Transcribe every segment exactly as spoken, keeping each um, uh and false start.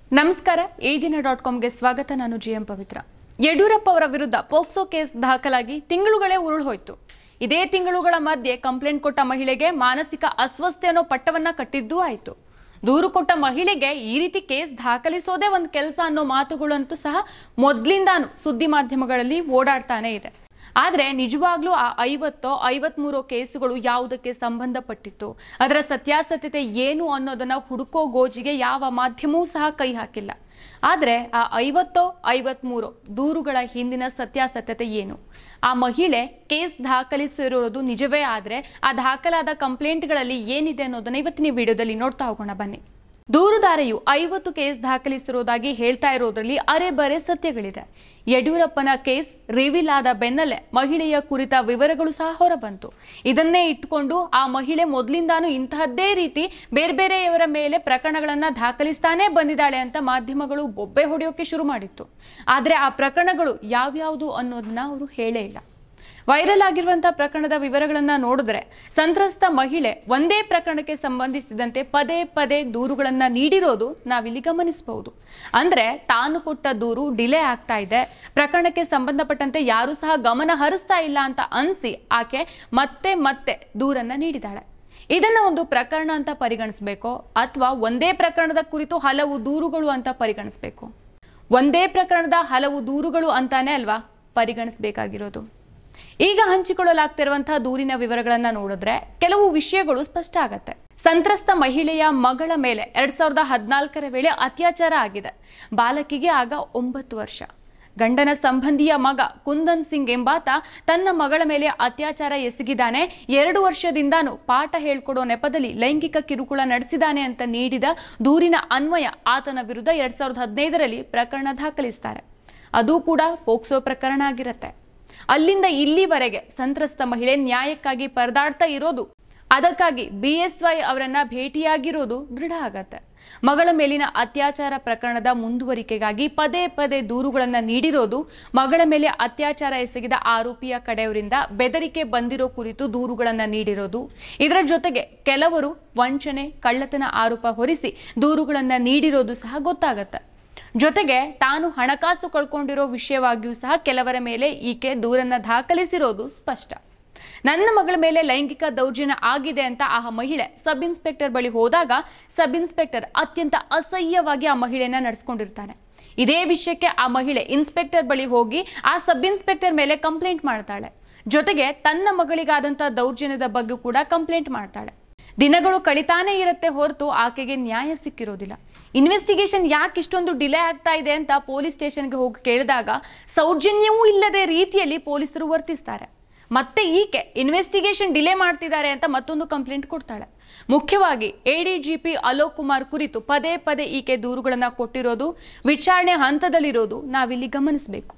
ನಮಸ್ಕಾರ ಈ ದಿನ ಡಾಟ್ ಕಾಮ್ ಗೆ ಸ್ವಾಗತ. ನಾನು ಜಿಎಂ ಪವಿತ್ರ. ಯಡಿಯೂರಪ್ಪ ಅವರ ವಿರುದ್ಧ ಪೋಕ್ಸೋ ಕೇಸ್ ದಾಖಲಾಗಿ ತಿಂಗಳುಗಳೇ ಉರುಳು ಹೋಯಿತು. ಇದೇ ತಿಂಗಳುಗಳ ಮಧ್ಯೆ ಕಂಪ್ಲೇಂಟ್ ಕೊಟ್ಟ ಮಹಿಳೆಗೆ ಮಾನಸಿಕ ಅಸ್ವಸ್ಥತೆ ಅನ್ನೋ ಪಟ್ಟವನ್ನ ಕಟ್ಟಿದ್ದೂ ಆಯಿತು. ದೂರು ಕೊಟ್ಟ ಮಹಿಳೆಗೆ ಈ ರೀತಿ ಕೇಸ್ ದಾಖಲಿಸೋದೇ ಒಂದು ಕೆಲಸ ಅನ್ನೋ ಮಾತುಗಳಂತೂ ಸಹ ಮೊದಲಿಂದಾನು ಸುದ್ದಿ ಮಾಧ್ಯಮಗಳಲ್ಲಿ ಓಡಾಡ್ತಾನೆ ಇದೆ. ಆದರೆ ನಿಜವಾಗ್ಲೂ ಆ ಐವತ್ತೋ ಐವತ್ಮೂರೋ ಕೇಸುಗಳು ಯಾವುದಕ್ಕೆ ಸಂಬಂಧಪಟ್ಟಿತ್ತು, ಅದರ ಸತ್ಯಾಸತ್ಯತೆ ಏನು ಅನ್ನೋದನ್ನ ಹುಡುಕೋ ಗೋಜಿಗೆ ಯಾವ ಮಾಧ್ಯಮವೂ ಸಹ ಕೈ ಹಾಕಿಲ್ಲ. ಆದರೆ ಆ ಐವತ್ತೋ ಐವತ್ಮೂರೋ ದೂರುಗಳ ಹಿಂದಿನ ಸತ್ಯಾಸತ್ಯತೆ ಏನು, ಆ ಮಹಿಳೆ ಕೇಸ್ ದಾಖಲಿಸಿರೋದು ನಿಜವೇ ಆದರೆ ಆ ದಾಖಲಾದ ಕಂಪ್ಲೇಂಟ್ಗಳಲ್ಲಿ ಏನಿದೆ ಅನ್ನೋದನ್ನ ಇವತ್ತಿನ ವಿಡಿಯೋದಲ್ಲಿ ನೋಡ್ತಾ ಹೋಗೋಣ ಬನ್ನಿ. ದೂರುದಾರೆಯು ಐವತ್ತು ಕೇಸ್ ದಾಖಲಿಸಿರುವುದಾಗಿ ಹೇಳ್ತಾ ಇರೋದ್ರಲ್ಲಿ ಅರೆ ಬರೆ ಸತ್ಯಗಳಿದೆ. ಯಡಿಯೂರಪ್ಪನ ಕೇಸ್ ರಿವೀಲ್ ಆದ ಬೆನ್ನಲ್ಲೇ ಮಹಿಳೆಯ ಕುರಿತ ವಿವರಗಳು ಸಹ ಹೊರಬಂತು. ಇದನ್ನೇ ಇಟ್ಟುಕೊಂಡು ಆ ಮಹಿಳೆ ಮೊದಲಿಂದಾನು ಇಂತಹದ್ದೇ ರೀತಿ ಬೇರೆ ಬೇರೆಯವರ ಮೇಲೆ ಪ್ರಕರಣಗಳನ್ನ ದಾಖಲಿಸ್ತಾನೆ ಬಂದಿದ್ದಾಳೆ ಅಂತ ಮಾಧ್ಯಮಗಳು ಬೊಬ್ಬೆ ಹೊಡೆಯೋಕೆ ಶುರು ಮಾಡಿತ್ತು. ಆದರೆ ಆ ಪ್ರಕರಣಗಳು ಯಾವ್ಯಾವುದು ಅನ್ನೋದನ್ನ ಅವರು ಹೇಳೇ ಇಲ್ಲ. ವೈರಲ್ ಆಗಿರುವಂತಹ ಪ್ರಕರಣದ ವಿವರಗಳನ್ನ ನೋಡಿದ್ರೆ ಸಂತ್ರಸ್ತ ಮಹಿಳೆ ಒಂದೇ ಪ್ರಕರಣಕ್ಕೆ ಸಂಬಂಧಿಸಿದಂತೆ ಪದೇ ಪದೇ ದೂರುಗಳನ್ನ ನೀಡಿರೋದು ನಾವಿಲ್ಲಿ ಗಮನಿಸಬಹುದು. ಅಂದ್ರೆ ತಾನು ಕೊಟ್ಟ ದೂರು ಡಿಲೇ ಆಗ್ತಾ ಇದೆ, ಪ್ರಕರಣಕ್ಕೆ ಸಂಬಂಧಪಟ್ಟಂತೆ ಯಾರು ಸಹ ಗಮನ ಹರಿಸ್ತಾ ಇಲ್ಲ ಅಂತ ಅನ್ಸಿ ಆಕೆ ಮತ್ತೆ ಮತ್ತೆ ದೂರನ್ನ ನೀಡಿದಾಳೆ. ಇದನ್ನ ಒಂದು ಪ್ರಕರಣ ಅಂತ ಪರಿಗಣಿಸಬೇಕೋ ಅಥವಾ ಒಂದೇ ಪ್ರಕರಣದ ಕುರಿತು ಹಲವು ದೂರುಗಳು ಅಂತ ಪರಿಗಣಿಸಬೇಕು? ಒಂದೇ ಪ್ರಕರಣದ ಹಲವು ದೂರುಗಳು ಅಂತಾನೆ ಅಲ್ವಾ ಪರಿಗಣಿಸಬೇಕಾಗಿರೋದು. ಈಗ ಹಂಚಿಕೊಳ್ಳಲಾಗ್ತಿರುವಂತಹ ದೂರಿನ ವಿವರಗಳನ್ನ ನೋಡಿದ್ರೆ ಕೆಲವು ವಿಷಯಗಳು ಸ್ಪಷ್ಟ ಆಗತ್ತೆ. ಸಂತ್ರಸ್ತ ಮಹಿಳೆಯ ಮಗಳ ಮೇಲೆ ಎರಡ್ ಸಾವಿರದ ಹದಿನಾಲ್ಕರ ವೇಳೆ ಅತ್ಯಾಚಾರ ಆಗಿದೆ. ಬಾಲಕಿಗೆ ಆಗ ಒಂಬತ್ತು ವರ್ಷ. ಗಂಡನ ಸಂಬಂಧಿಯ ಮಗ ಕುಂದನ್ ಸಿಂಗ್ ಎಂಬಾತ ತನ್ನ ಮಗಳ ಮೇಲೆ ಅತ್ಯಾಚಾರ ಎಸಗಿದ್ದಾನೆ, ಎರಡು ವರ್ಷದಿಂದಾನು ಪಾಠ ಹೇಳ್ಕೊಡೋ ನೆಪದಲ್ಲಿ ಲೈಂಗಿಕ ಕಿರುಕುಳ ನಡೆಸಿದ್ದಾನೆ ಅಂತ ನೀಡಿದ ದೂರಿನ ಅನ್ವಯ ಆತನ ವಿರುದ್ಧ ಎರಡ್ ಸಾವಿರದ ಹದಿನೈದರಲ್ಲಿ ಪ್ರಕರಣ ದಾಖಲಿಸ್ತಾರೆ. ಅದು ಕೂಡ ಪೋಕ್ಸೋ ಪ್ರಕರಣ ಆಗಿರುತ್ತೆ. ಅಲ್ಲಿಂದ ಇಲ್ಲಿವರೆಗೆ ಸಂತ್ರಸ್ತ ಮಹಿಳೆ ನ್ಯಾಯಕ್ಕಾಗಿ ಪರದಾಡ್ತಾ ಇರೋದು, ಅದಕ್ಕಾಗಿ ಬಿ ಎಸ್ ವೈ ಅವರನ್ನ ಭೇಟಿಯಾಗಿರೋದು ದೃಢ ಆಗತ್ತೆ. ಮಗಳ ಮೇಲಿನ ಅತ್ಯಾಚಾರ ಪ್ರಕರಣದ ಮುಂದುವರಿಕೆಗಾಗಿ ಪದೇ ಪದೇ ದೂರುಗಳನ್ನ ನೀಡಿರೋದು, ಮಗಳ ಮೇಲೆ ಅತ್ಯಾಚಾರ ಎಸಗಿದ ಆರೋಪಿಯ ಕಡೆಯವರಿಂದ ಬೆದರಿಕೆ ಬಂದಿರೋ ಕುರಿತು ದೂರುಗಳನ್ನ ನೀಡಿರೋದು, ಇದರ ಜೊತೆಗೆ ಕೆಲವರು ವಂಚನೆ ಕಳ್ಳತನ ಆರೋಪ ಹೊರಿಸಿ ದೂರುಗಳನ್ನ ನೀಡಿರೋದು ಸಹ ಗೊತ್ತಾಗತ್ತೆ. ಜೊತೆಗೆ ತಾನು ಹಣಕಾಸು ಕಳ್ಕೊಂಡಿರೋ ವಿಷಯವಾಗಿಯೂ ಸಹ ಕೆಲವರ ಮೇಲೆ ಈಕೆ ದೂರನ್ನ ದಾಖಲಿಸಿರೋದು ಸ್ಪಷ್ಟ. ನನ್ನ ಮಗಳ ಮೇಲೆ ಲೈಂಗಿಕ ದೌರ್ಜನ್ಯ ಆಗಿದೆ ಅಂತ ಆ ಮಹಿಳೆ ಸಬ್ ಇನ್ಸ್ಪೆಕ್ಟರ್ ಬಳಿ ಹೋದಾಗ ಸಬ್ ಇನ್ಸ್ಪೆಕ್ಟರ್ ಅತ್ಯಂತ ಅಸಹ್ಯವಾಗಿ ಆ ಮಹಿಳೆಯನ್ನ ನಡೆಸ್ಕೊಂಡಿರ್ತಾನೆ. ಇದೇ ವಿಷಯಕ್ಕೆ ಆ ಮಹಿಳೆ ಇನ್ಸ್ಪೆಕ್ಟರ್ ಬಳಿ ಹೋಗಿ ಆ ಸಬ್ ಇನ್ಸ್ಪೆಕ್ಟರ್ ಮೇಲೆ ಕಂಪ್ಲೇಂಟ್ ಮಾಡ್ತಾಳೆ. ಜೊತೆಗೆ ತನ್ನ ಮಗಳಿಗಾದಂತ ದೌರ್ಜನ್ಯದ ಬಗ್ಗೆ ಕೂಡ ಕಂಪ್ಲೇಂಟ್ ಮಾಡ್ತಾಳೆ. ದಿನಗಳು ಕಳಿತಾನೇ ಇರುತ್ತೆ ಹೊರತು ಆಕೆಗೆ ನ್ಯಾಯ ಸಿಕ್ಕಿರೋದಿಲ್ಲ. ಇನ್ವೆಸ್ಟಿಗೇಷನ್ ಯಾಕೆ ಇಷ್ಟೊಂದು ಡಿಲೇ ಆಗ್ತಾ ಇದೆ ಅಂತ ಪೊಲೀಸ್ ಸ್ಟೇಷನ್ಗೆ ಹೋಗಿ ಕೇಳಿದಾಗ ಸೌಜನ್ಯವೂ ಇಲ್ಲದೆ ರೀತಿಯಲ್ಲಿ ಪೊಲೀಸರು ವರ್ತಿಸ್ತಾರೆ. ಮತ್ತೆ ಈಕೆ ಇನ್ವೆಸ್ಟಿಗೇಷನ್ ಡಿಲೇ ಮಾಡ್ತಿದ್ದಾರೆ ಅಂತ ಮತ್ತೊಂದು ಕಂಪ್ಲೇಂಟ್ ಕೊಡ್ತಾಳೆ. ಮುಖ್ಯವಾಗಿ ಎಡಿಜಿಪಿ ಅಲೋಕ್ ಕುಮಾರ್ ಕುರಿತು ಪದೇ ಪದೇ ಈಕೆ ದೂರುಗಳನ್ನ ಕೊಟ್ಟಿರೋದು, ವಿಚಾರಣೆ ಹಂತದಲ್ಲಿರೋದು ನಾವಿಲ್ಲಿ ಗಮನಿಸಬೇಕು.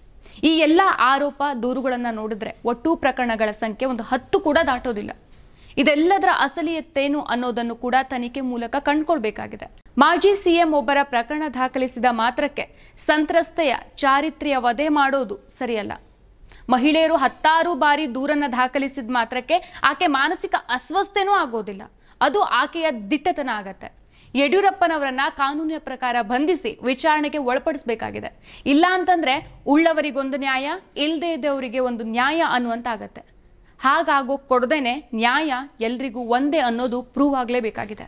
ಈ ಎಲ್ಲ ಆರೋಪ ದೂರುಗಳನ್ನ ನೋಡಿದ್ರೆ ಒಟ್ಟು ಪ್ರಕರಣಗಳ ಸಂಖ್ಯೆ ಒಂದು ಹತ್ತು ಕೂಡ ದಾಟೋದಿಲ್ಲ. ಇದೆಲ್ಲದರ ಅಸಲಿಯತ್ತೇನು ಅನ್ನೋದನ್ನು ಕೂಡ ತನಿಖೆ ಮೂಲಕ ಕಂಡುಕೊಳ್ಬೇಕಾಗಿದೆ. ಮಾಜಿ ಸಿಎಂ ಒಬ್ಬರ ಪ್ರಕರಣ ದಾಖಲಿಸಿದ ಮಾತ್ರಕ್ಕೆ ಸಂತ್ರಸ್ತೆಯ ಚಾರಿತ್ರ್ಯ ವಧೆ ಮಾಡೋದು ಸರಿಯಲ್ಲ. ಮಹಿಳೆಯರು ಹತ್ತಾರು ಬಾರಿ ದೂರನ್ನ ದಾಖಲಿಸಿದ ಮಾತ್ರಕ್ಕೆ ಆಕೆ ಮಾನಸಿಕ ಅಸ್ವಸ್ಥೆನೂ ಆಗೋದಿಲ್ಲ. ಅದು ಆಕೆಯ ದಿಟ್ಟತನ ಆಗತ್ತೆ. ಯಡಿಯೂರಪ್ಪನವರನ್ನ ಕಾನೂನಿನ ಪ್ರಕಾರ ಬಂಧಿಸಿ ವಿಚಾರಣೆಗೆ ಒಳಪಡಿಸಬೇಕಾಗಿದೆ. ಇಲ್ಲ ಅಂತಂದ್ರೆ ಉಳ್ಳವರಿಗೊಂದು ನ್ಯಾಯ, ಇಲ್ಲದೇ ಇದ್ದವರಿಗೆ ಒಂದು ನ್ಯಾಯ ಅನ್ನುವಂತಾಗತ್ತೆ. ಹಾಗಾಗೋ ಕೊಡದೇನೆ ನ್ಯಾಯ ಎಲ್ರಿಗೂ ಒಂದೇ ಅನ್ನೋದು ಪ್ರೂವ್ ಆಗಲೇಬೇಕಾಗಿದೆ.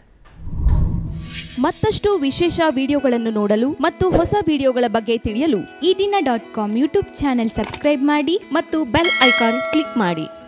ಮತ್ತಷ್ಟು ವಿಶೇಷ ವಿಡಿಯೋಗಳನ್ನು ನೋಡಲು ಮತ್ತು ಹೊಸ ವಿಡಿಯೋಗಳ ಬಗ್ಗೆ ತಿಳಿಯಲು ಈ ದಿನ dot com YouTube channel subscribe ಮಾಡಿ ಮತ್ತು ಬೆಲ್ ಐಕಾನ್ ಕ್ಲಿಕ್ ಮಾಡಿ.